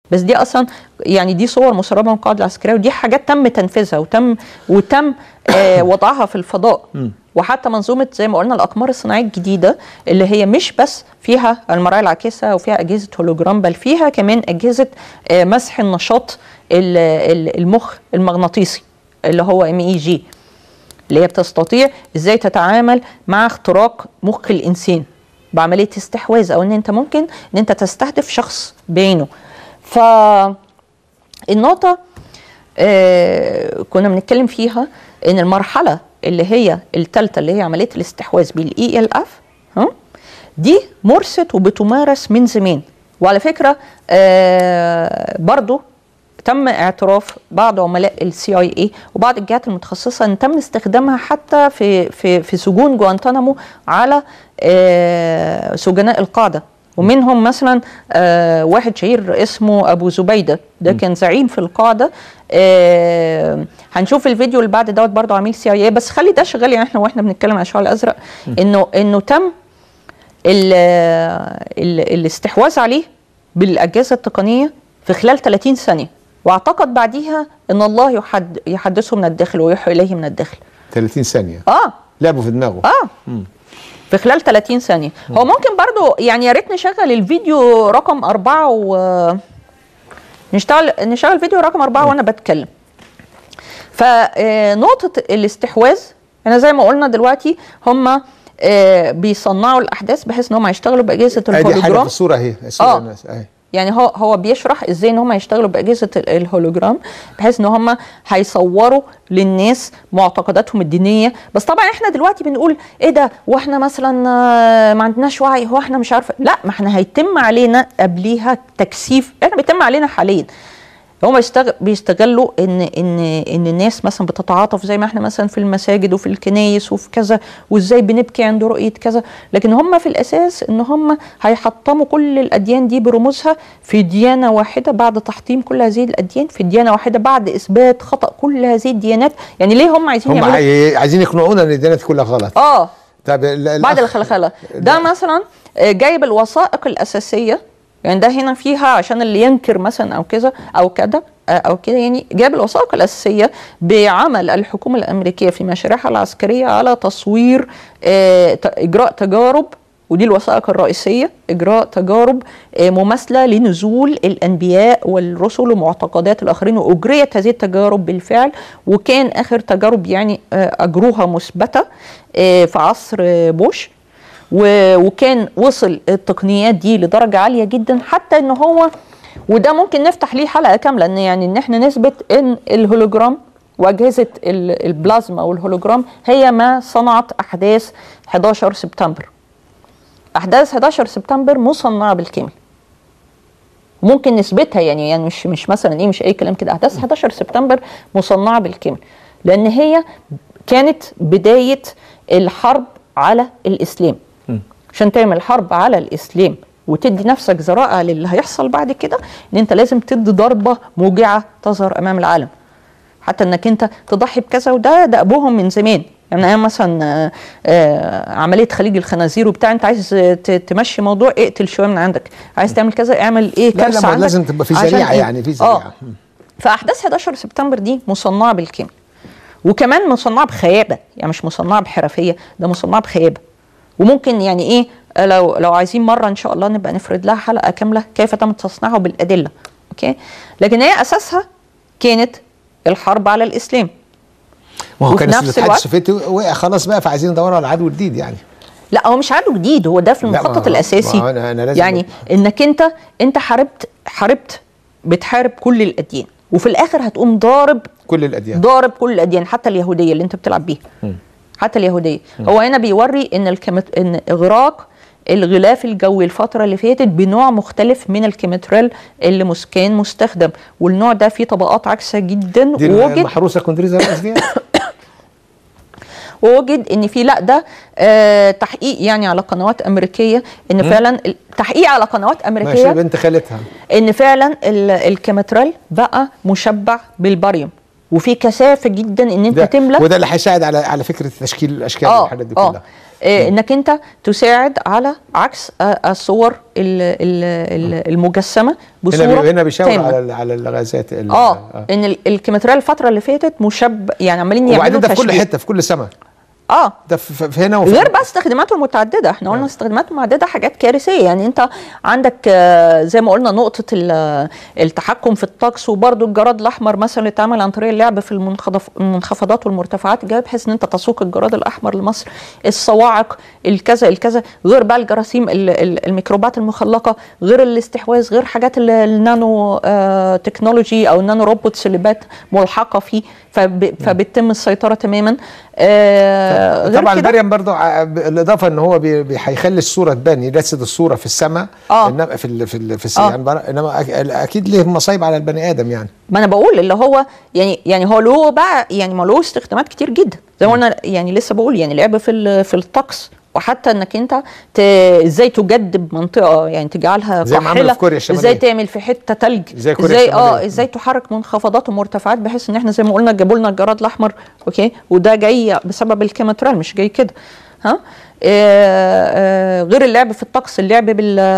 بس دي اصلا يعني دي صور مسربه من القاعده العسكريه، ودي حاجات تم تنفيذها وتم وضعها في الفضاء. وحتى منظومه زي ما قلنا الاقمار الصناعيه الجديده اللي هي مش بس فيها المرايا العاكسه وفيها اجهزه هولوجرام، بل فيها كمان اجهزه مسح النشاط المخ المغناطيسي اللي هو MEG، اللي هي بتستطيع ازاي تتعامل مع اختراق مخ الانسان بعمليه استحواذ، او ان انت ممكن ان انت تستهدف شخص بعينه. فالنقطه كنا بنتكلم فيها ان المرحله اللي هي الثالثه اللي هي عمليه الاستحواذ بالELF دي مارست وبتمارس من زمان. وعلى فكره برضو تم اعتراف بعض عملاء CIA وبعض الجهات المتخصصه ان تم استخدامها حتى في سجون جوانتانامو على سجناء القاعده، ومنهم مثلا واحد شهير اسمه ابو زبيده، ده كان زعيم في القاعده. هنشوف الفيديو اللي بعد دوت برضه عميل CIA، بس خلي ده شغال يعني واحنا بنتكلم عن الشعاع الازرق، انه تم الاستحواذ عليه بالاجهزه التقنيه في خلال 30 ثانيه، واعتقد بعديها ان الله يحدثه من الداخل ويوحي اليه من الداخل. 30 ثانيه لعبوا في دماغه في خلال 30 ثانيه. هو ممكن برضو يعني يا ريت نشغل الفيديو رقم 4 نشغل فيديو رقم 4 وانا بتكلم. فنقطه الاستحواذ انا زي ما قلنا دلوقتي هم بيصنعوا الاحداث بحيث ان هم يشتغلوا باجهزه الهولوجرام. دي حاجه في الصوره اهي، الناس اهي. يعني هو بيشرح ازاي ان هم يشتغلوا باجهزه الهولوجرام بحيث ان هم هيصوروا للناس معتقداتهم الدينيه. بس طبعا احنا دلوقتي بنقول ايه ده، واحنا مثلا ما عندناش وعي، هو احنا مش عارفه. لا، ما احنا هيتم علينا قبليها تكثيف، احنا بيتم علينا حاليا. هم بيستغلوا ان الناس مثلا بتتعاطف زي ما احنا مثلا في المساجد وفي الكنايس وفي كذا، وازاي بنبكي عند رؤيه كذا، لكن هم في الاساس ان هم هيحطموا كل الاديان دي برموزها في ديانه واحده بعد تحطيم كل هذه الاديان، في ديانه واحده بعد اثبات خطا كل هذه الديانات. يعني ليه هم عايزين يقنعونا ان الديانات كلها غلط؟ طب بعد الخلخله ده مثلا جايب الوثائق الاساسيه، يعني ده هنا فيها عشان اللي ينكر مثلا او كذا او كده او كده، يعني جاب الوثائق الاساسيه بعمل الحكومه الامريكيه في مشاريعها العسكريه على تصوير اجراء تجارب، ودي الوثائق الرئيسيه، اجراء تجارب مماثله لنزول الانبياء والرسل ومعتقدات الاخرين، واجريت هذه التجارب بالفعل، وكان اخر تجارب يعني اجروها مثبته في عصر بوش، وكان وصل التقنيات دي لدرجه عاليه جدا، حتى ان هو وده ممكن نفتح ليه حلقه كامله، ان يعني ان احنا نثبت ان الهولوجرام واجهزه البلازما والهولوجرام هي ما صنعت احداث 11 سبتمبر. احداث 11 سبتمبر مصنعه بالكامل، ممكن نثبتها يعني مش مثلا مش اي كلام كده. احداث 11 سبتمبر مصنعه بالكامل، لان هي كانت بدايه الحرب على الاسلام. عشان تعمل حرب على الاسلام وتدي نفسك ذراع للي هيحصل بعد كده، ان انت لازم تدي ضربه موجعه تظهر امام العالم، حتى انك انت تضحي بكذا. وده ابوهم من زمان. يعني مثلا عمليه خليج الخنازير وبتاع، انت عايز تمشي موضوع اقتل شويه من عندك، عايز تعمل كذا اعمل كارثه عندك. لازم تبقى في ذريعه يعني في ذريعه. فاحداث 11 سبتمبر دي مصنعه بالكامل، وكمان مصنعه بخيابه، يعني مش مصنعه بحرفيه، ده مصنعه بخيابه. وممكن يعني لو عايزين مره ان شاء الله نبقى نفرد لها حلقه كامله كيف تم تصنيعه بالادله. اوكي، لكن هي اساسها كانت الحرب على الاسلام. ما هو كان الاتحاد السوفيتي وقع خلاص بقى، فعايزين ندور على عدو جديد يعني. لا، هو مش عدو جديد، هو ده في المخطط الاساسي. أنا لازم يعني انك انت حاربت بتحارب كل الاديان، وفي الاخر هتقوم ضارب كل الاديان حتى اليهوديه اللي انت بتلعب بيها. حتى اليهوديه. هو هنا بيوري ان اغراق الغلاف الجوي الفتره اللي فاتت بنوع مختلف من الكيمتريل اللي كان مستخدم، والنوع ده فيه طبقات عكسه جدا. دي المحروسه كوندريزا دي ووجد ان في ده تحقيق يعني على قنوات امريكيه، ان فعلا تحقيق على قنوات امريكيه ماشي بنت خالتها ان فعلا الكيمتريل بقى مشبع بالباريوم، وفي كثافه جدا ان انت تملى، وده اللي هيساعد على فكره تشكيل الاشكال والحاجات دي كلها. انك انت تساعد على عكس الصور المجسمه بصوره هنا بيشاور على الغازات ان الكيمتريال الفتره اللي فاتت يعني عمالين يعملوا وبعدين ده في كل حته في كل سماء ده في هنا غير بقى استخداماته المتعدده. احنا قلنا استخداماته المتعدده حاجات كارثيه. يعني انت عندك زي ما قلنا نقطه التحكم في الطقس، وبرده الجراد الاحمر مثلا اللي اتعمل عن طريق اللعب في المنخفضات والمرتفعات الجويه بحيث ان انت تسوق الجراد الاحمر لمصر، الصواعق الكذا غير بقى الجراثيم الميكروبات المخلقه، غير الاستحواذ، غير حاجات النانو تكنولوجي او النانو روبوتس اللي بقت ملحقه فيه فبتتم السيطره تماما. طبعا مريم برضو بالاضافه ان هو هيخلي الصوره تبان، يجسد الصوره في السماء انما في السماء انما اكيد ليه مصايب على البني ادم. يعني ما انا بقول اللي هو يعني هو له بقى يعني ما له استخدامات كتير جدا زي ما قلنا. يعني لسه بقول يعني لعب في الطقس، وحتى انك انت ازاي تجدب منطقه يعني تجعلها كحله، ازاي تعمل في حته ثلج، ازاي تحرك منخفضات ومرتفعات بحيث ان احنا زي ما قلنا جابوا لنا الجراد الاحمر اوكي، وده جاي بسبب الكيمترال مش جاي كده. ها غير اللعب في الطقس، اللعب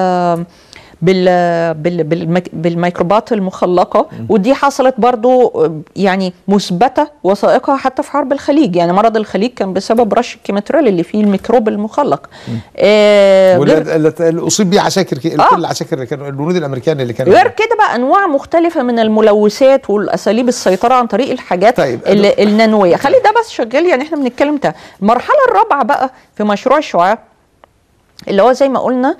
بالميكروبات المخلقه، ودي حصلت برضو يعني مثبته وثائقها حتى في حرب الخليج. يعني مرض الخليج كان بسبب رش الكيمترال اللي فيه الميكروب المخلق. اللي اصيب بيه عساكر كل العساكر اللي كانوا الجنود الامريكان اللي كانوا غير كده بقى انواع مختلفه من الملوثات والاساليب السيطره عن طريق الحاجات النانويه. خلي ده بس شغال. يعني احنا بنتكلم ده المرحله الرابعه بقى في مشروع الشعاع اللي هو زي ما قلنا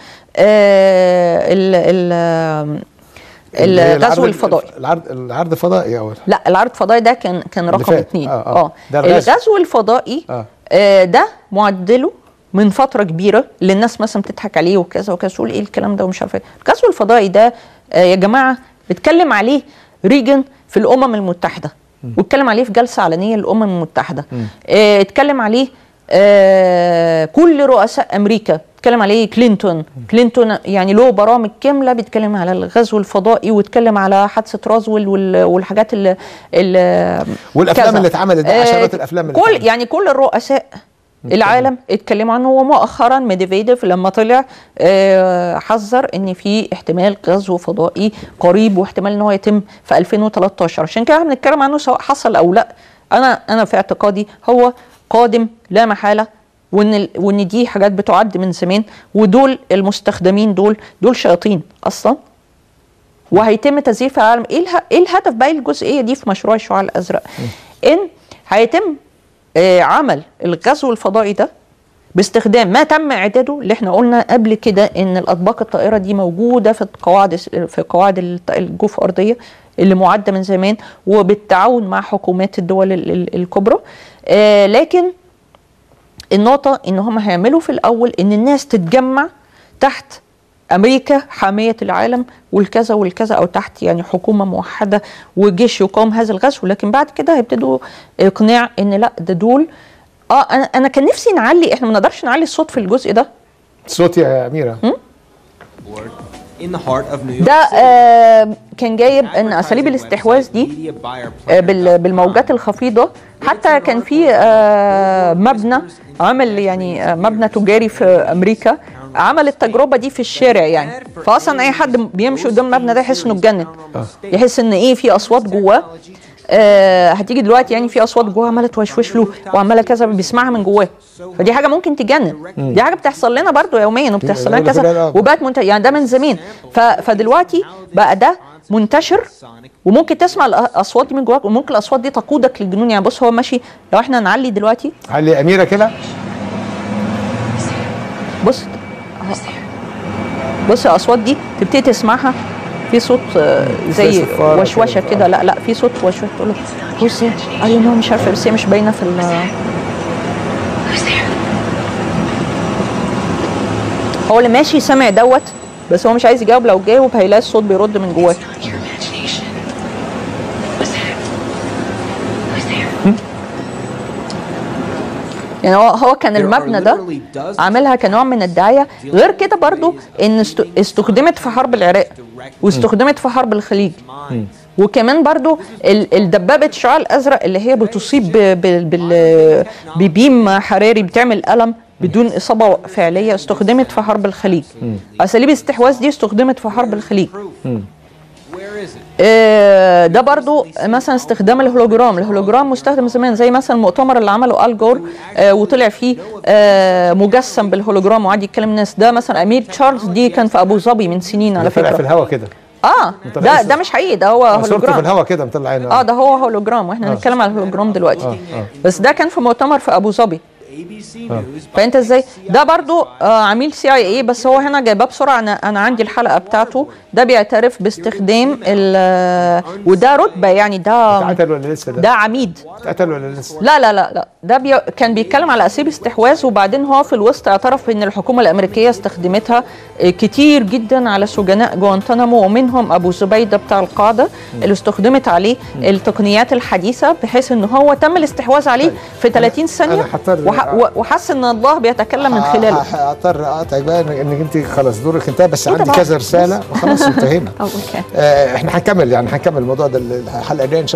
الغزو الفضائي. العرض الفضائي اول لا العرض الفضائي ده كان رقم 2. الغزو الفضائي ده معدله من فتره كبيره اللي الناس مثلا بتضحك عليه وكذا تقول ايه الكلام ده ومش عارفه ايه. الغزو الفضائي ده يا جماعه بيتكلم عليه ريجن في الامم المتحده، واتكلم عليه في جلسه علنيه للامم المتحده، اتكلم عليه كل رؤساء امريكا، بيتكلم عليه كلينتون يعني له برامج كامله بيتكلم على الغزو الفضائي، واتكلم على حادثه رازويل والحاجات والافلام اللي اتعملت ده، عشرات الافلام اللي اتعملت. يعني كل الرؤساء العالم اتكلموا عنه. ومؤخرا ميدفيديف لما طلع حذر ان في احتمال غزو فضائي قريب، واحتمال ان هو يتم في 2013. عشان كده بنتكلم عنه سواء حصل او لا. انا في اعتقادي هو قادم لا محاله، وان دي حاجات بتعد من زمان، ودول المستخدمين دول شياطين اصلا، وهيتم تزييف العالم. ايه الهدف بقى الجزئيه دي في مشروع الشعاع الازرق؟ ان هيتم عمل الغزو الفضائي ده باستخدام ما تم اعداده، اللي احنا قلنا قبل كده ان الاطباق الطائره دي موجوده في قواعد الجوف ارضيه اللي معده من زمان، وبالتعاون مع حكومات الدول الكبرى. لكن النقطة ان هم هيعملوا في الاول ان الناس تتجمع تحت امريكا حامية العالم والكذا والكذا، او تحت يعني حكومة موحدة وجيش يقاوم هذا الغزو. لكن بعد كده هيبتدوا اقناع ان لا ده دول انا كان نفسي نعلي، احنا ما نقدرش نعلي الصوت في الجزء ده. صوت يا اميرة ده كان جايب ان اساليب الاستحواذ دي بالموجات الخفيضه. حتى كان في مبنى عمل يعني مبنى تجاري في امريكا عمل التجربه دي في الشارع. يعني فاصلا اي حد بيمشي قدام المبنى ده يحس انه اتجنن، يحس ان ايه في اصوات جواه. هتيجي دلوقتي يعني في اصوات جوه عماله توشوش له وعماله كذا بيسمعها من جواه، فدي حاجه ممكن تجنن. دي حاجه بتحصل لنا برضو يوميا وبتحصل لنا كذا وبقت يعني ده من زمان. فدلوقتي بقى ده منتشر، وممكن تسمع الاصوات دي من جواك، وممكن الاصوات دي تقودك للجنون. يعني بص هو ماشي، لو احنا نعلي دلوقتي، علي اميره كده، بص الاصوات دي تبتدي تسمعها في صوت زي وشوشه كده. لا في صوت وشوشه تقول لك بص ايوه مش عارفه، بس هي مش باينه في هو اللي ماشي سامع دوت، بس هو مش عايز يجاوب. لو جاوب هيلاقي الصوت بيرد من جواه. يعني هو كان المبنى ده عاملها كنوع من الدعايه. غير كده برضو ان استخدمت في حرب العراق، واستخدمت في حرب الخليج، وكمان برضو الدبابه الشعاع الازرق اللي هي بتصيب ببيم حراري بتعمل الم بدون اصابه فعليه استخدمت في حرب الخليج. اساليب الاستحواذ دي استخدمت في حرب الخليج. ده برضو مثلا استخدام الهولوجرام مستخدم زمان، زي مثلا المؤتمر اللي عمله آل جور وطلع فيه مجسم بالهولوجرام وقعد يتكلم الناس. ده مثلا امير تشارلز دي كان في ابو ظبي من سنين على فكره. طلع في الهواء كده. ده مش حقيقي، ده هو هولوجرام في الهواء كده مطلع عينه. ده هو هولوجرام، واحنا هنتكلم على الهولوجرام دلوقتي. بس ده كان في مؤتمر في ابو ظبي. فانت ازاي ده برضو عميل CIA، بس هو هنا جايباه بسرعه. انا عندي الحلقه بتاعته. ده بيعترف باستخدام وده رتبه يعني. ده اتقتل ولا لسه؟ ده عميد. اتقتل ولا لسه؟ لا ده كان بيتكلم على اساليب استحواذ، وبعدين هو في الوسط اعترف ان الحكومه الامريكيه استخدمتها كتير جدا على سجناء جوانتانامو، ومنهم ابو زبيده بتاع القاعده اللي استخدمت عليه التقنيات الحديثه، بحيث ان هو تم الاستحواذ عليه في 30 ثانيه وحس ان الله بيتكلم من خلاله. هضطر اقطعك بقى انك انت خلاص دورك انتهى، بس عندي كذا رساله وخلاص انتهينا. اوكي. احنا هنكمل الموضوع ده الحلقه الجايه.